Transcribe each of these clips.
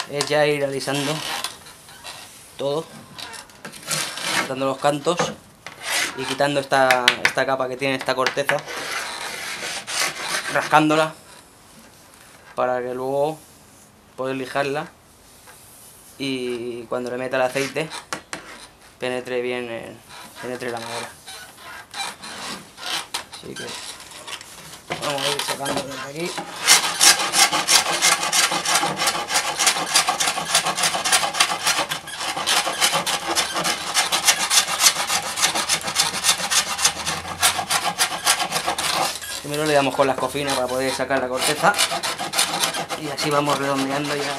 es ya ir alisando todo, quitando los cantos y quitando esta capa que tiene esta corteza, rascándola para que luego poder lijarla y cuando le meta el aceite penetre bien, penetre la madera. Así que vamos a ir sacando desde aquí. Primero le damos con la escofina para poder sacar la corteza y así vamos redondeando ya.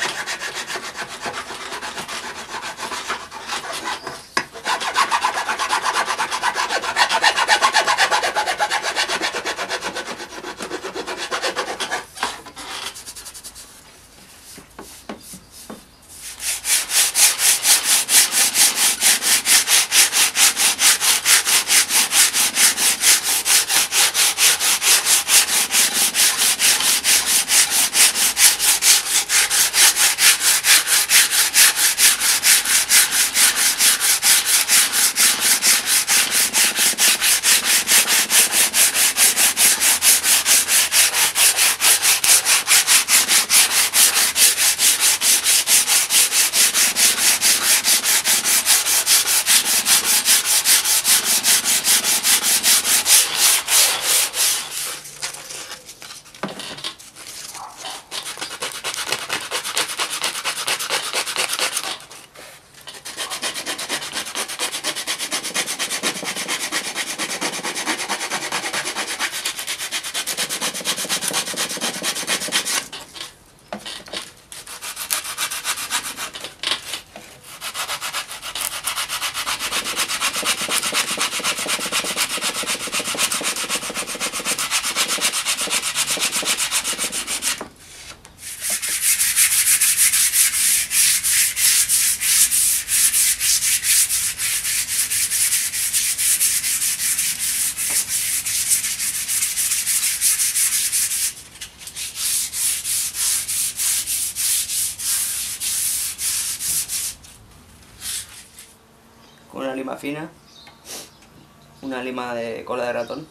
Con una lima fina, una lima de cola de ratón.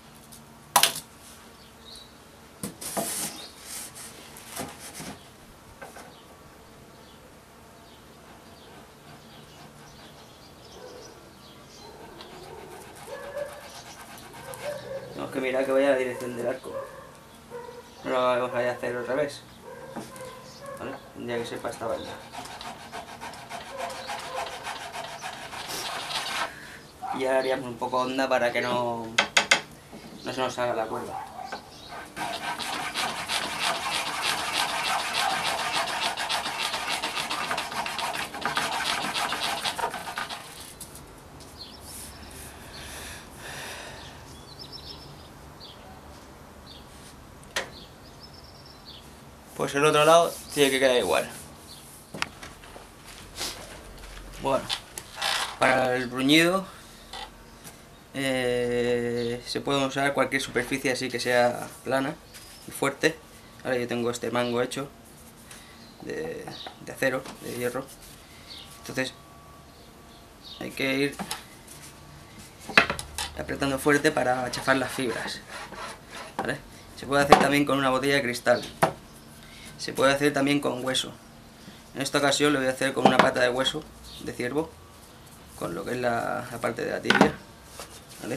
Tenemos que mirar que vaya a la dirección del arco. No lo vamos a hacer otra vez. ¿Vale? Ya que sepa esta banda. Y ahora haríamos un poco honda para que no se nos salga la cuerda. Pues el otro lado tiene que quedar igual. Bueno, para el bruñido se puede usar cualquier superficie así que sea plana y fuerte. Ahora yo tengo este mango hecho de acero, de hierro. Entonces hay que ir apretando fuerte para chafar las fibras, ¿vale? Se puede hacer también con una botella de cristal. Se puede hacer también con hueso. En esta ocasión lo voy a hacer con una pata de hueso de ciervo, con lo que es la parte de la tibia, ¿vale?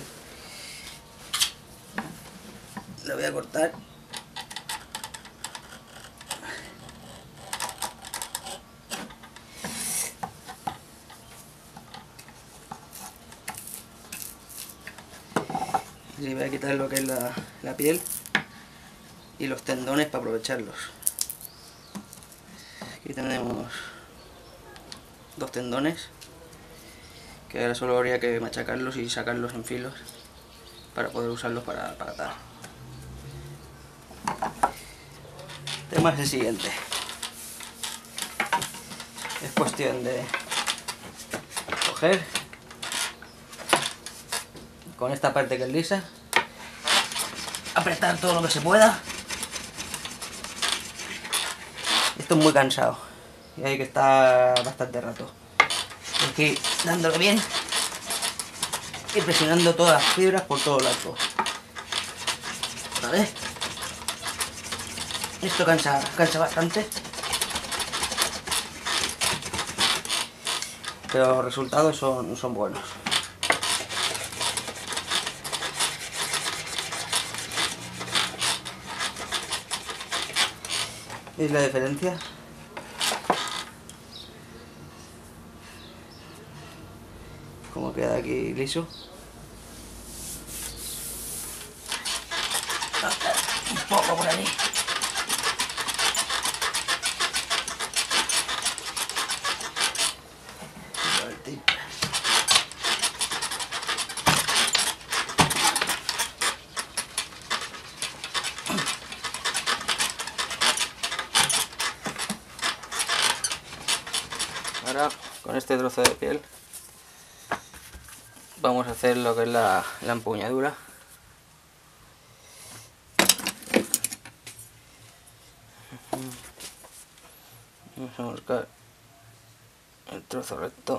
Lo voy a cortar. Y voy a quitar lo que es la piel y los tendones para aprovecharlos. Aquí tenemos dos tendones que ahora solo habría que machacarlos y sacarlos en filos para poder usarlos para atar. El tema es el siguiente. Es cuestión de coger con esta parte que es lisa, apretar todo lo que se pueda. Esto es muy cansado. y hay que estar bastante rato. Aquí dándolo bien y presionando todas las fibras por todo el arco. ¿Vale? Esto cansa bastante, pero los resultados son buenos. ¿Veis la diferencia? Cómo queda aquí liso. Un poco por ahí. Ahora con este trozo de piel vamos a hacer lo que es la empuñadura. Vamos a buscar el trozo recto.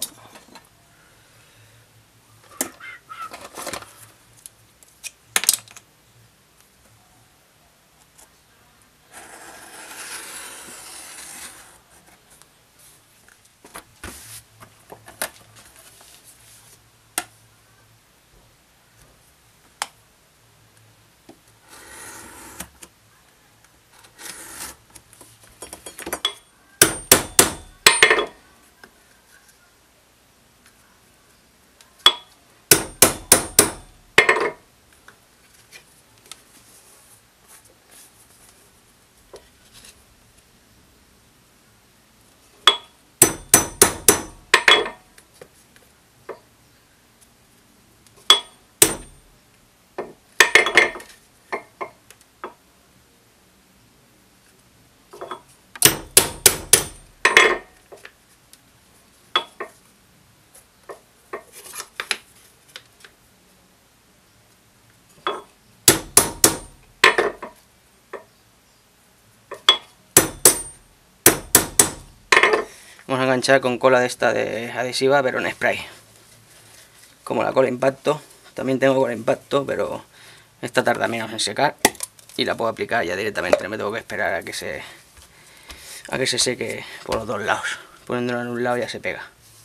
Vamos a enganchar con cola de esta de adhesiva, pero en spray. Como la cola impacto. También tengo cola impacto, pero esta tarda menos en secar. Y la puedo aplicar ya directamente. No me tengo que esperar a que se seque por los dos lados. Poniéndola en un lado ya se pega.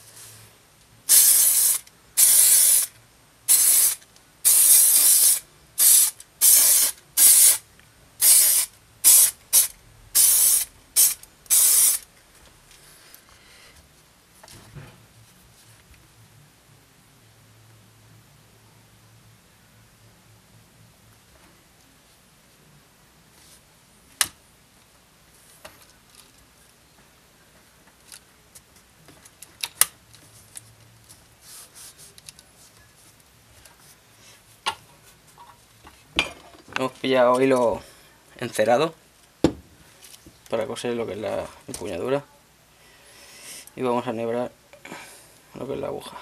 Hemos pillado hilo encerado para coser lo que es la empuñadura y vamos a enhebrar lo que es la aguja.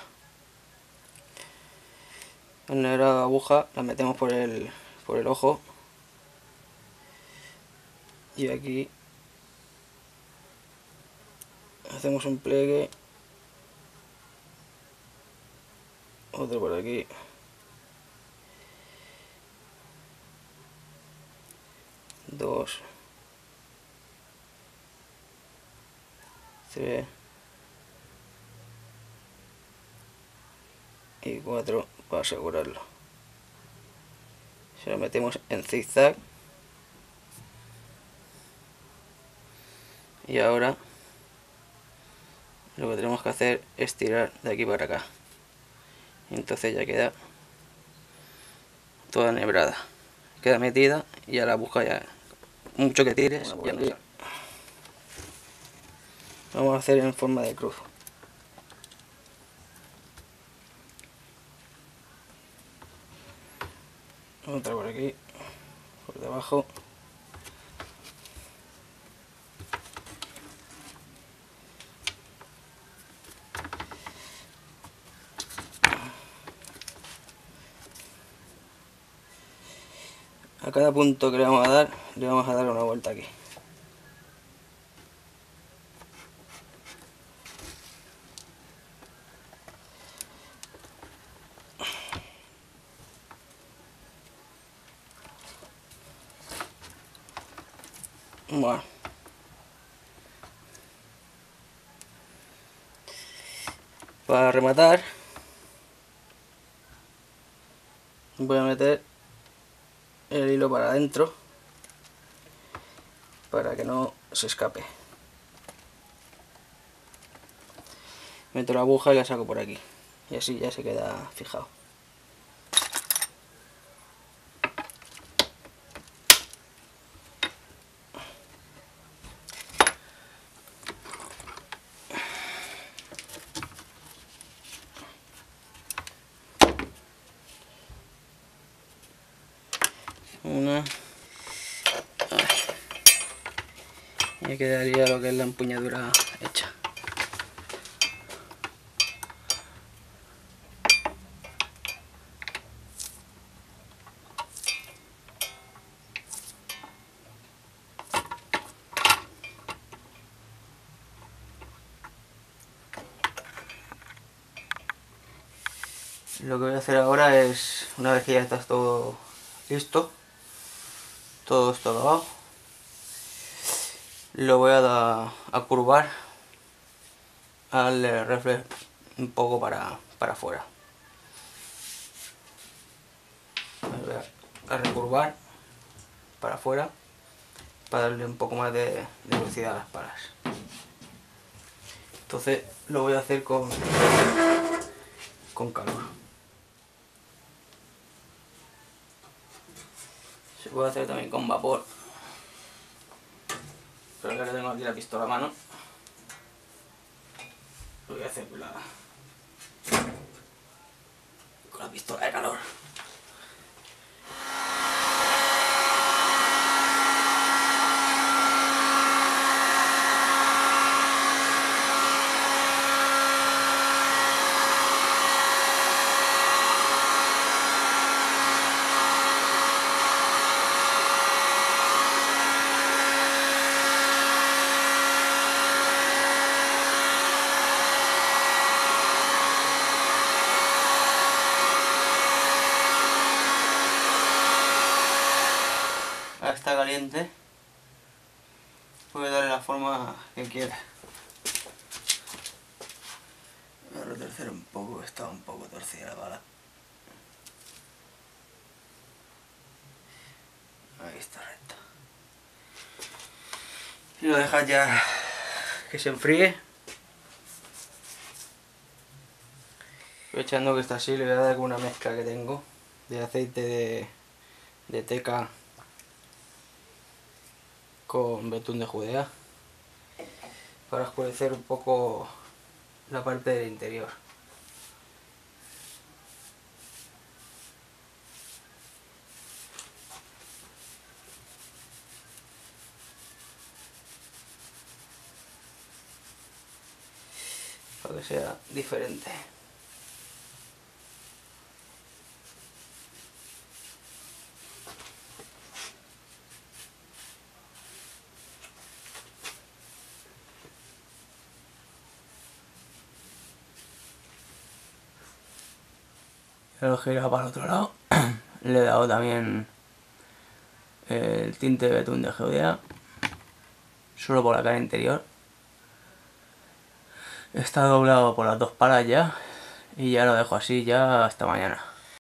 Enhebrado la aguja, la metemos por el ojo y aquí hacemos un pliegue, otro por aquí, dos, tres y cuatro para asegurarlo. Se lo metemos en zigzag y ahora lo que tenemos que hacer es tirar de aquí para acá. Y entonces ya queda toda enhebrada, queda metida y a la aguja ya mucho que tires ya no. Vamos a hacer en forma de cruz. Otra por aquí, por debajo. A cada punto que le vamos a dar una vuelta aquí. Bueno. Para rematar, voy a meter el hilo para adentro para que no se escape. Meto la aguja y la saco por aquí y así ya se queda fijado. Una. Y quedaría lo que es la empuñadura hecha. Lo que voy a hacer ahora es, una vez que ya está todo listo, todo esto lavado, lo voy a curvar al reflex un poco para afuera. Voy a recurvar para afuera para darle un poco más de velocidad a las palas. Entonces lo voy a hacer con calor. Se puede hacer también con vapor, pero ya que tengo aquí la pistola a mano, lo voy a hacer con la pistola de calor. Ahora está caliente, puede darle la forma que quiera. Voy a retorcer un poco, está un poco torcida la bala. Ahí está recto. Y lo dejas ya que se enfríe. Aprovechando que está así, le voy a dar con una mezcla que tengo de aceite de teca con betún de Judea para oscurecer un poco la parte del interior. Para que sea diferente. Lo he girado para el otro lado. Le he dado también el tinte de betún de Judea, solo por la cara interior. Está doblado por las dos palas ya y ya lo dejo así ya hasta mañana.